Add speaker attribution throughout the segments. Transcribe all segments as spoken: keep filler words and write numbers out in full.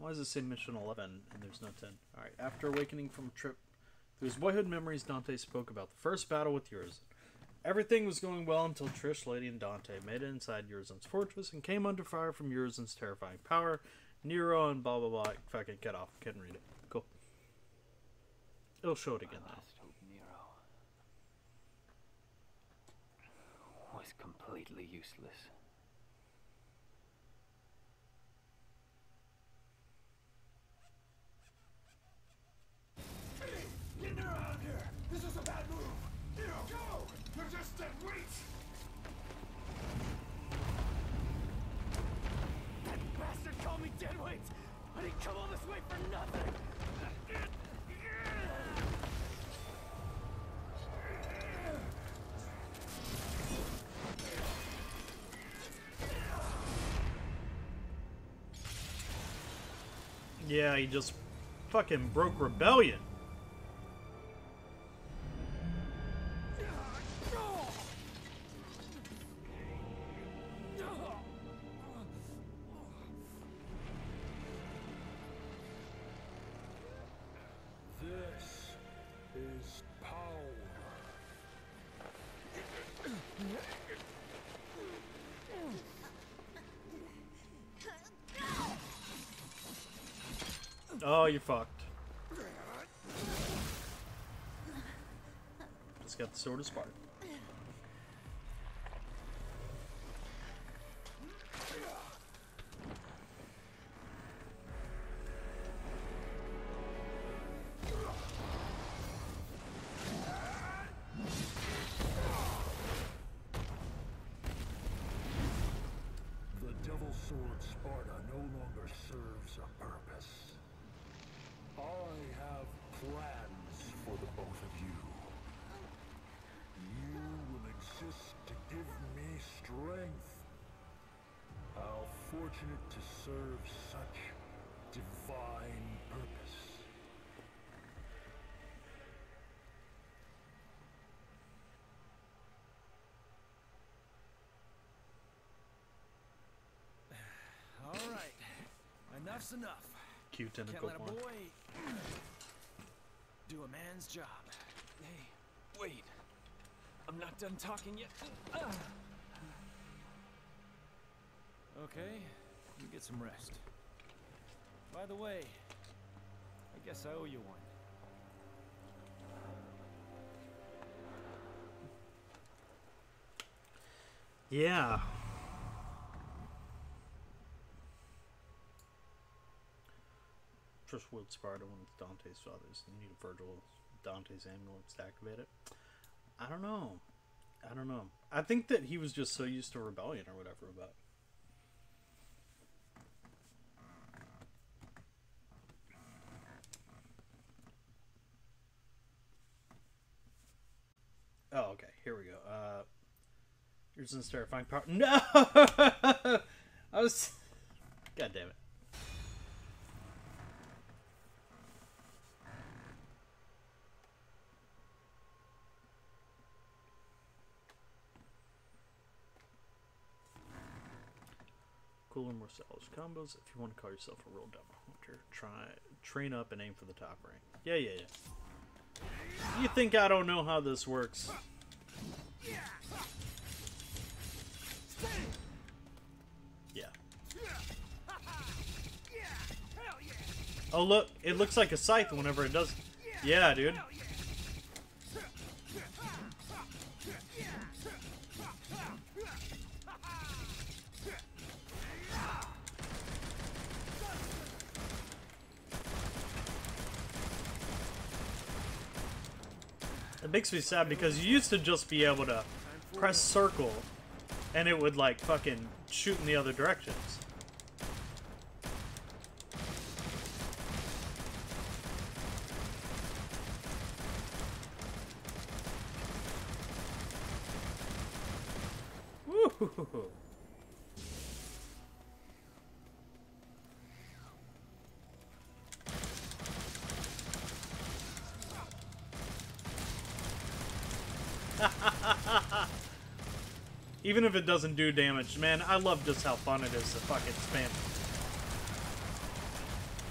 Speaker 1: Why does it say mission eleven and there's no ten? Alright, after awakening from a trip through his boyhood memories, Dante spoke about the first battle with Urizen. Everything was going well until Trish, Lady, and Dante made it inside Urizen's fortress and came under fire from Urizen's terrifying power. Nero and blah blah blah. Fucking get off. Couldn't read it. Cool. It'll show it again now.
Speaker 2: Nero was completely useless.
Speaker 3: Get Nero out of here! This is a bad move! Nero, go! You're just dead weight! That bastard called me dead weight! I didn't come all this way for nothing!
Speaker 1: Yeah, he just fucking broke rebellion.
Speaker 3: This is power.
Speaker 1: Oh, you're fucked. Just got the sword of Sparda.
Speaker 3: The Devil Sword Sparda no longer serves a purpose. I have plans for the both of you. You will exist to give me strength. How fortunate to serve such divine purpose.
Speaker 4: All right, enough's enough.
Speaker 1: Cute tentacle
Speaker 4: Can't let a
Speaker 1: one.
Speaker 4: boy do a man's job.
Speaker 2: Hey, wait. I'm not done talking yet. Uh.
Speaker 4: Okay, you get some rest. By the way, I guess I owe you one.
Speaker 1: Yeah. Trish willed Sparda when it's Dante's father's. You need Virgil, Dante's amulet to activate it. I don't know. I don't know. I think that he was just so used to rebellion or whatever about. Oh, okay. Here we go. Uh, here's this terrifying power. No! I was. God damn it. Cooler, more stylish combos. If you want to call yourself a real demo hunter, try train up and aim for the top rank. Yeah, yeah, yeah. You think I don't know how this works? Yeah. Oh look, it looks like a scythe whenever it does. Yeah, dude. It makes me sad because you used to just be able to press circle and it would like fucking shoot in the other directions. Woo! Even if it doesn't do damage, man, I love just how fun it is to fucking spam.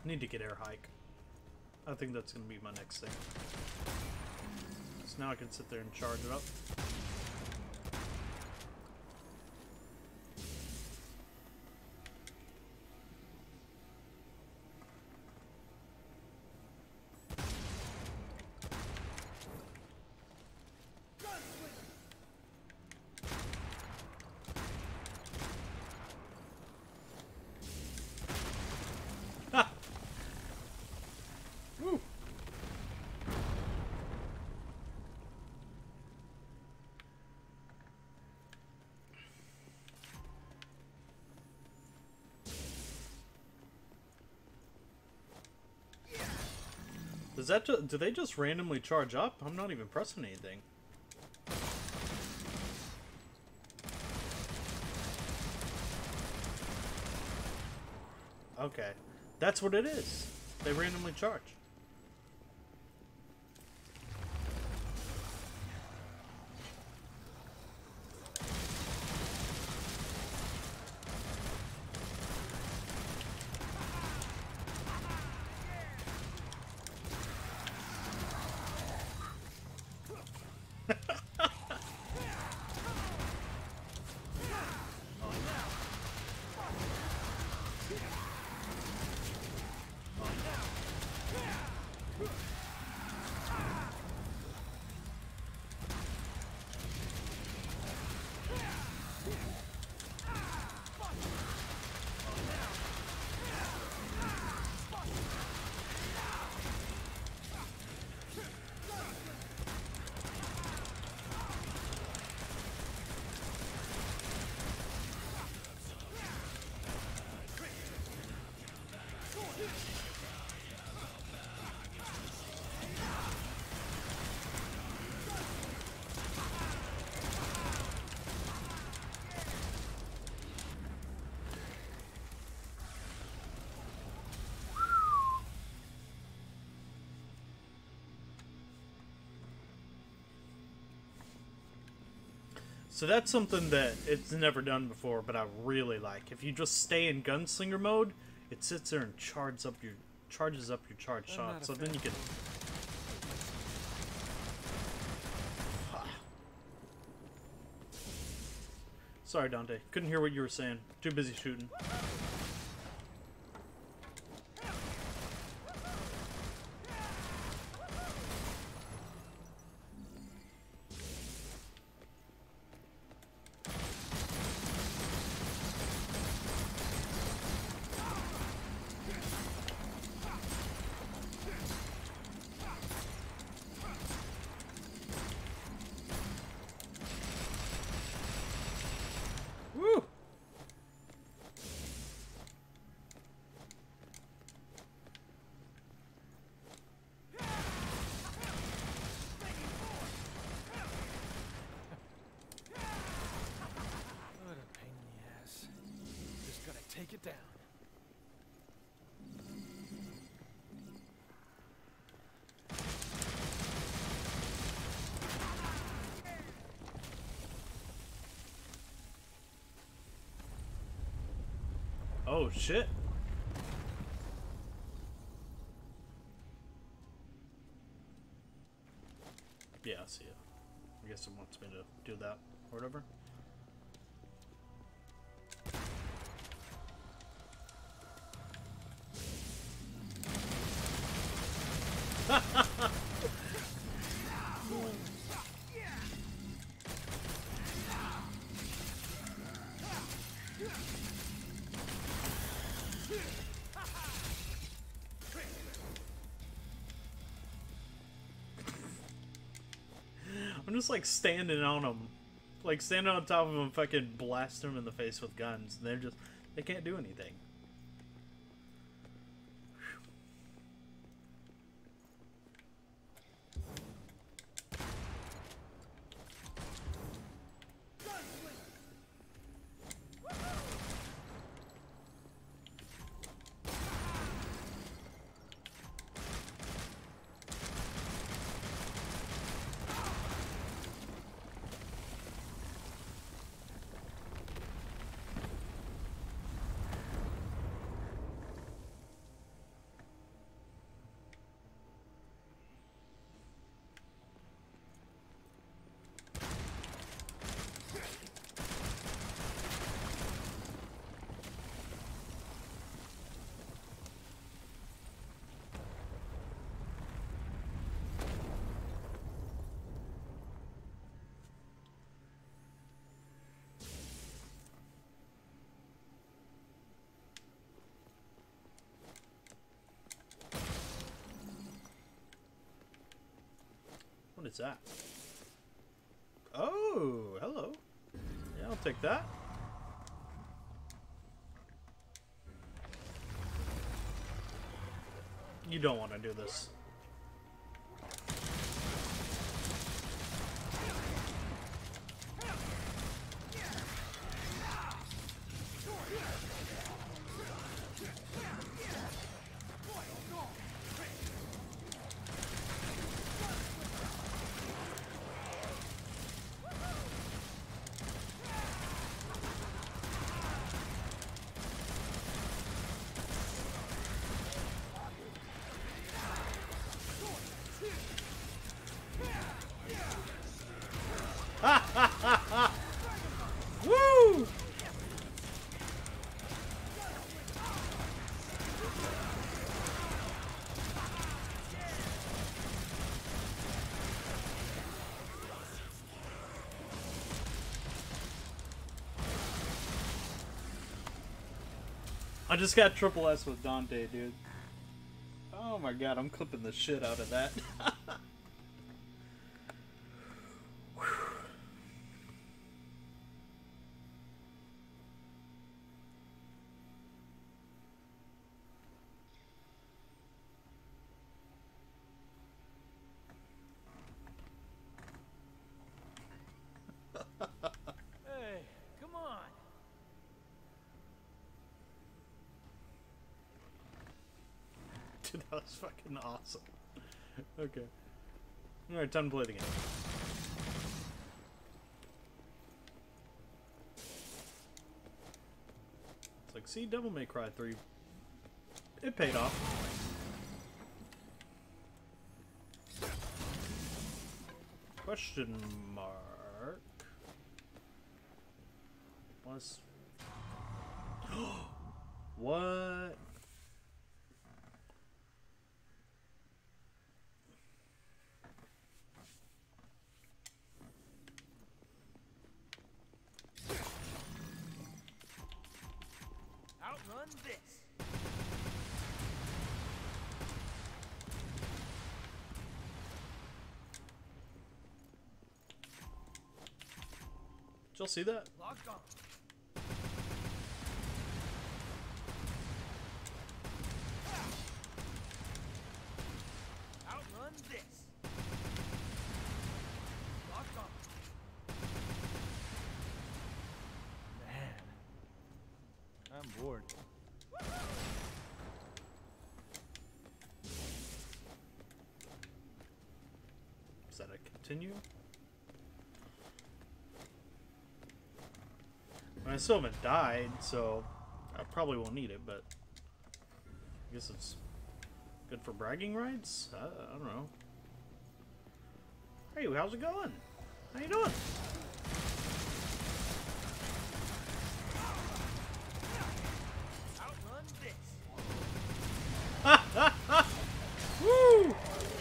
Speaker 1: need to get air hike. I think that's gonna be my next thing. So now I can sit there and charge it up. Does that ju- do they just randomly charge up? I'm not even pressing anything. Okay. That's what it is. They randomly charge. So that's something that it's never done before, but I really like. If you just stay in gunslinger mode, it sits there and charges up your charges up your charge shot. So then you can. Sorry, Dante. Couldn't hear what you were saying. Too busy shooting.
Speaker 4: Take it down.
Speaker 1: Oh shit. Yeah, I see it. I guess it wants me to do that or whatever. I'm just like standing on them, like standing on top of them, fucking blast them in the face with guns. And they're just, they can't do anything. What is that? Oh, hello. Yeah, I'll take that. You don't want to do this. Woo! I just got triple S with Dante, dude. Oh my god, I'm clipping the shit out of that.
Speaker 4: Hey, come on.
Speaker 1: Dude, that was fucking awesome. Okay. Alright, time to play the game. It's like, see, Devil May Cry three. It paid off. Question mark. Was. What?
Speaker 4: Outrun this.
Speaker 1: Did y'all see that?
Speaker 4: Locked on. Outrun this. Locked on. Man, I'm bored.
Speaker 1: Is that a continue? I still haven't died, so I probably won't need it, but I guess it's good for bragging rights? I, I don't know. Hey, how's it going? How you doing?
Speaker 4: Outrun this.
Speaker 1: Woo!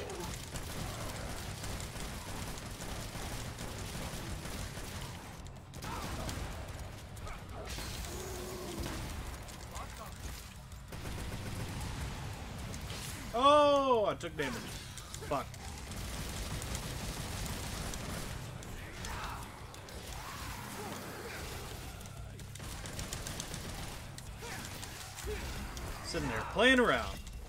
Speaker 1: Oh, I took damage. Fuck. Sitting there playing around.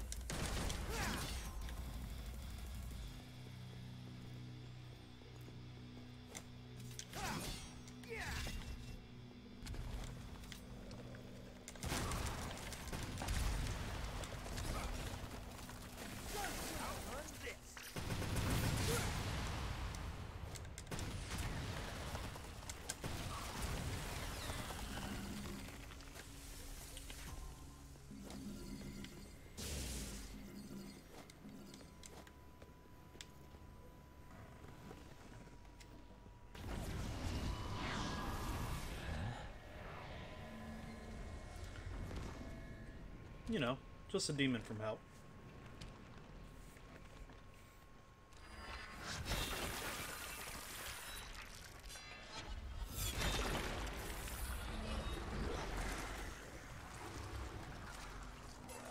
Speaker 1: You know, just a demon from hell.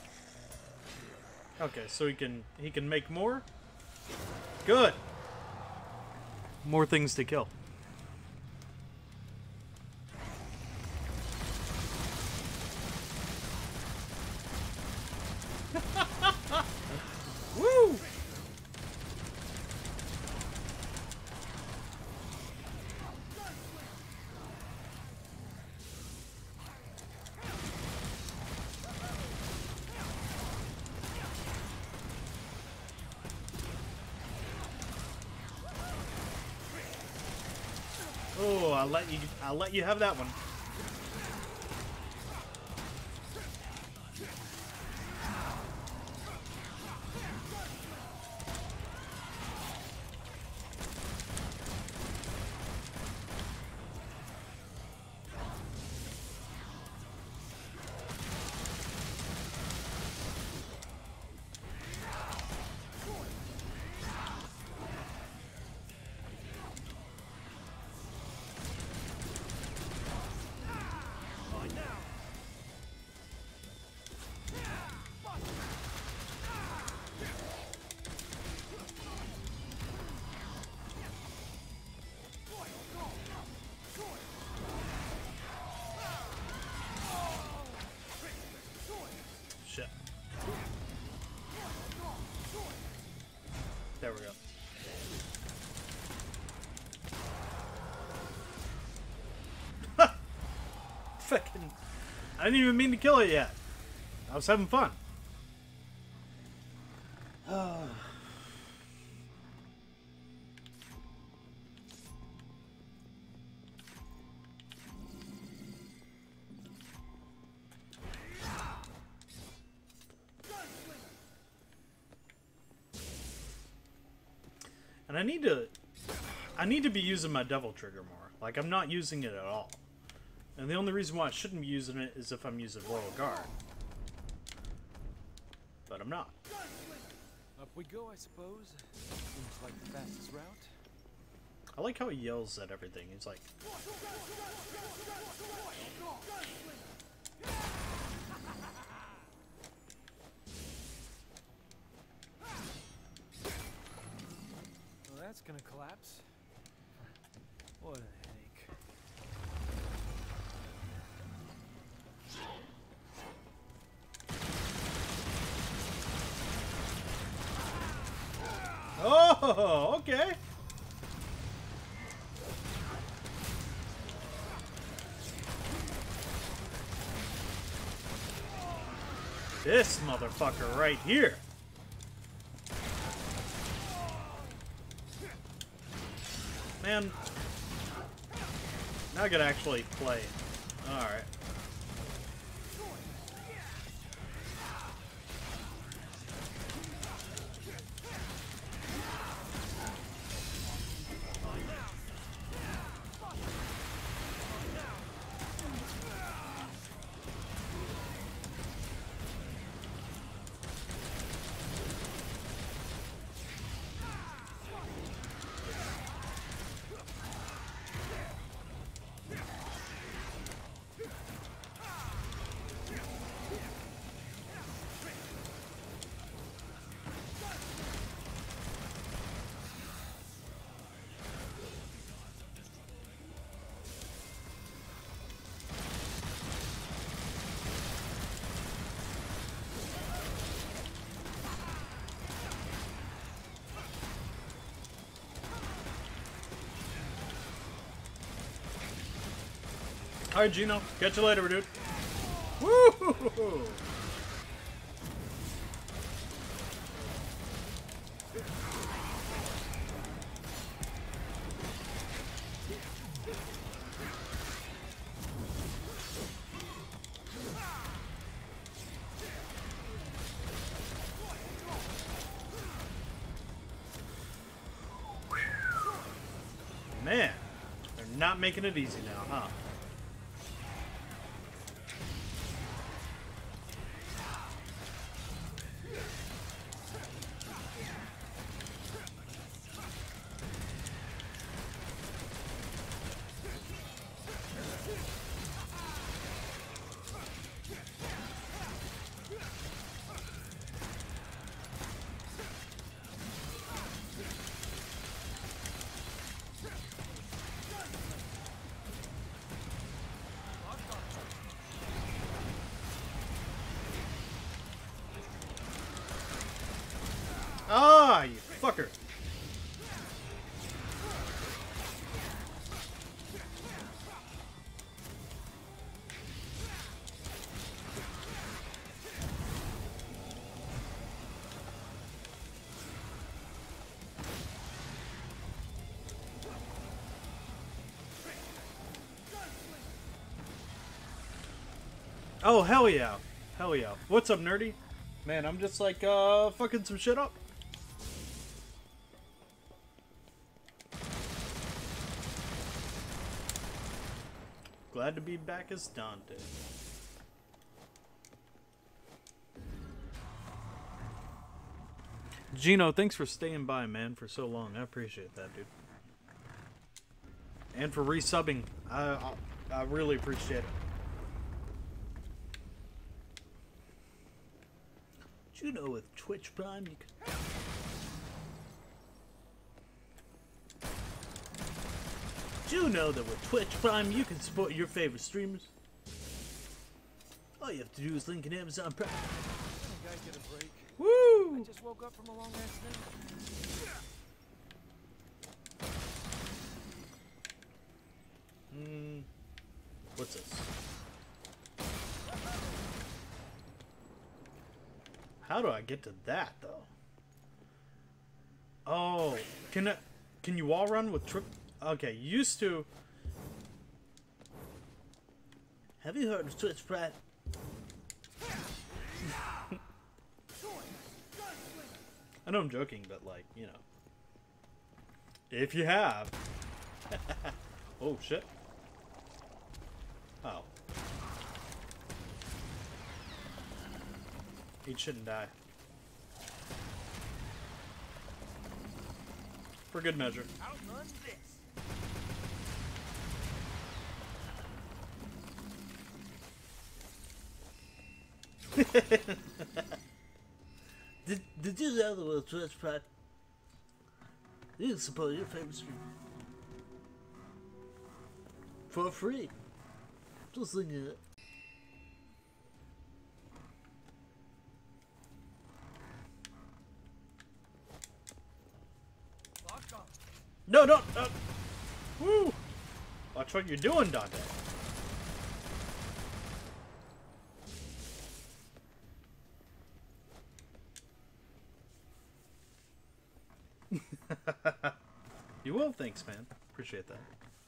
Speaker 1: Okay, so he can he can make more? Good. more things to kill. Woo! Oh, I'll let you. I'll let you have that one. Shit. There we go. Fucking. I didn't even mean to kill it yet. I was having fun. And I need to, I need to be using my devil trigger more. Like, I'm not using it at all. And the only reason why I shouldn't be using it is if I'm using Royal Guard. But I'm not.
Speaker 4: Up we go, I suppose. Seems like the fastest route.
Speaker 1: I like how he yells at everything. He's like...
Speaker 4: Well, that's gonna collapse. What a headache.
Speaker 1: Oh, okay. This motherfucker right here. Man. Now I gotta actually play. Alright. Alright, Gino. Catch you later, dude. Woo! Man, they're not making it easy now, huh? Oh, hell yeah. Hell yeah. What's up, nerdy? Man, I'm just like, uh, fucking some shit up. Glad to be back as Dante. Gino, thanks for staying by, man, for so long. I appreciate that, dude. And for resubbing. I, I, I really appreciate it. Did you know with Twitch Prime you can... Did you know that with Twitch Prime you can support your favorite streamers? All you have to do is link an Amazon Prime.
Speaker 4: Can a guy get a break?
Speaker 1: Woo!
Speaker 4: I just woke up from a long accident.
Speaker 1: Hmm. What's this? How do I get to that though? Oh, can I, can you wall run with trip? Okay, used to. Have you heard of Twitch Prime? I know I'm joking, but like, you know. If you have. Oh shit. Oh. He shouldn't die. For good measure.
Speaker 2: Outrun this.
Speaker 1: did, did you know that with Twitch Prime you can support your favorite streamer for free? Just think of it.
Speaker 2: Lock on.
Speaker 1: No, no, no. Woo! Watch what you're doing, Dante. You will, thanks, man. Appreciate that.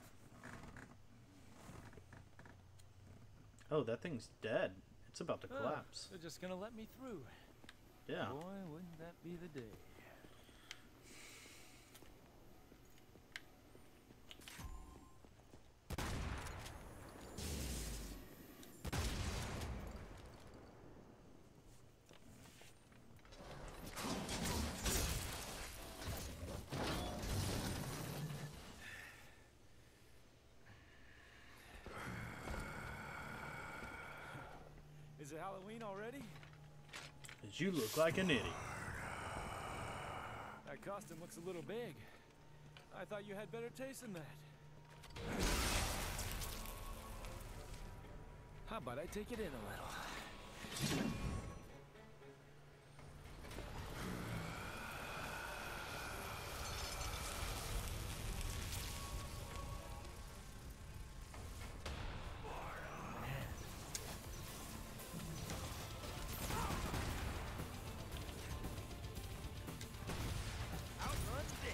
Speaker 1: Oh, that thing's dead. It's about to
Speaker 4: Oh,
Speaker 1: collapse.
Speaker 4: they're just gonna let me through.
Speaker 1: Yeah.
Speaker 4: Boy, wouldn't that be the day. Is it Halloween already?
Speaker 1: You look like an idiot.
Speaker 4: That costume looks a little big. I thought you had better taste than that. How about I take it in a little?
Speaker 2: Outrun this.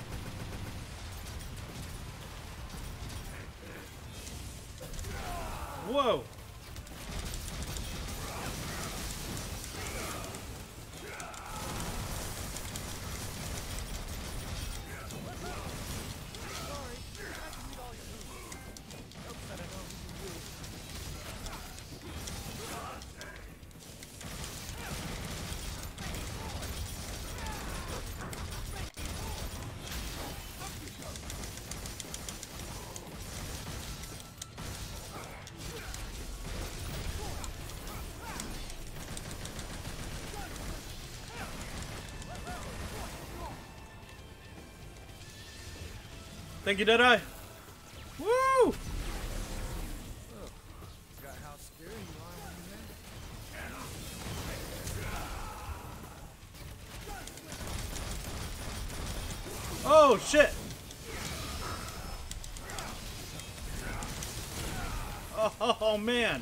Speaker 1: Whoa! Thank you, Deadeye. Woo!
Speaker 4: Oh, forgot how scary you are when you're mad.
Speaker 1: Oh shit! Oh, oh man.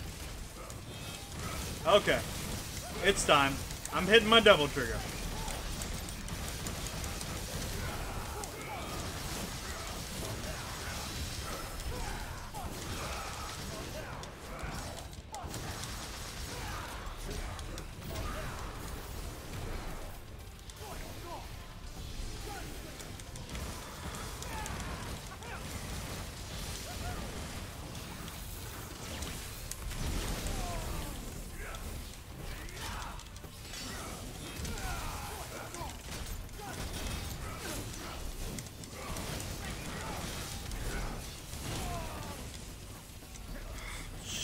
Speaker 1: Okay. It's time. I'm hitting my double trigger.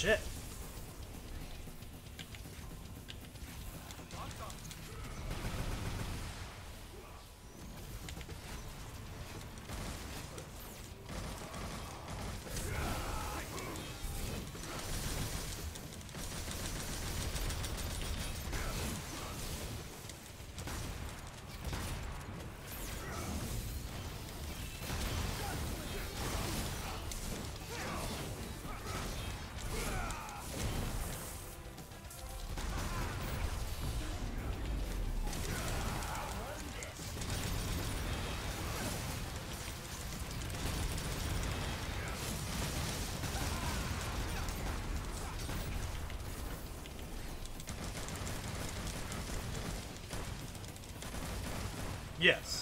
Speaker 1: shit. Yes.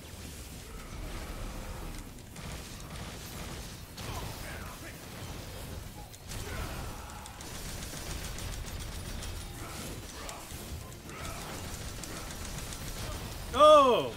Speaker 1: Oh!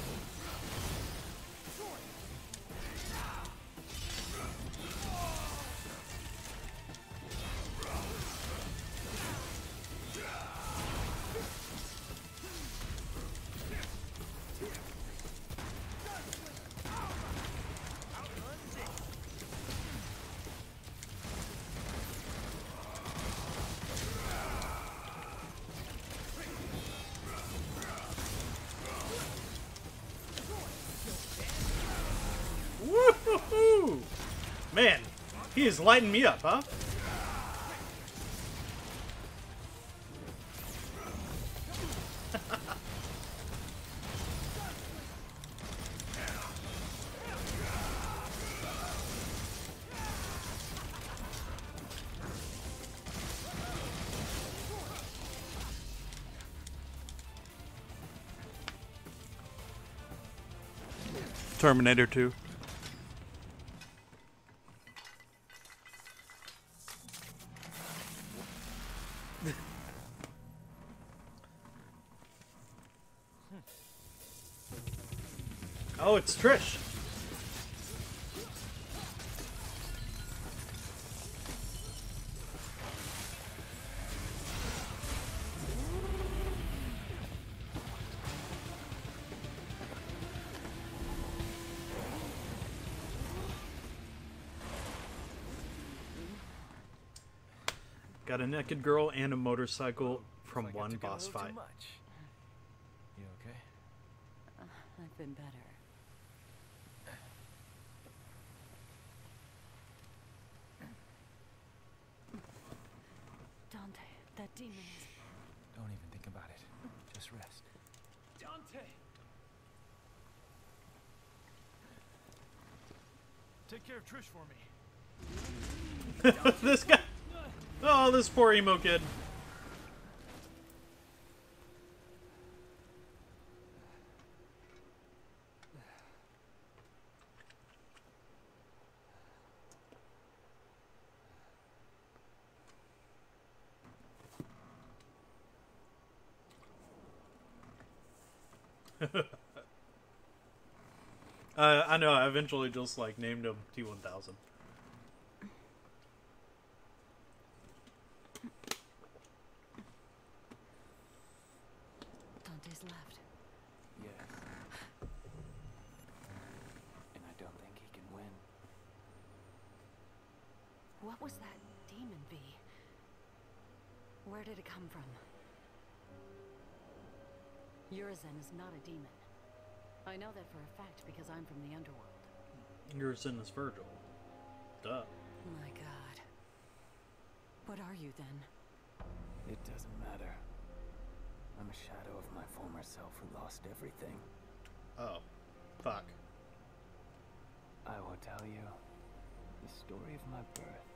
Speaker 1: Woo-hoo-hoo! Man, he is lighting me up, huh? Terminator two. Oh, it's Trish. Got a naked girl and a motorcycle from
Speaker 4: Like I
Speaker 1: one
Speaker 4: took a
Speaker 1: boss
Speaker 4: little too
Speaker 1: fight.
Speaker 4: much. You okay?
Speaker 5: Uh, I've been better. Dante, that demon is...
Speaker 4: Don't even think about it. Just rest.
Speaker 2: Dante!
Speaker 4: Take care of Trish for me.
Speaker 1: This guy. Oh, this poor emo kid. uh, I know. I eventually just like named him T one thousand.
Speaker 5: Dante's left.
Speaker 2: Yes. And I don't think he can win.
Speaker 5: What was that demon bee? Where did it come from? Urizen is not a demon. I know that for a fact because I'm from the underworld.
Speaker 1: You're sinless Virgil. Duh.
Speaker 5: My God. What are you then?
Speaker 2: It doesn't matter. I'm a shadow of my former self who lost everything.
Speaker 1: Oh. Fuck.
Speaker 2: I will tell you the story of my birth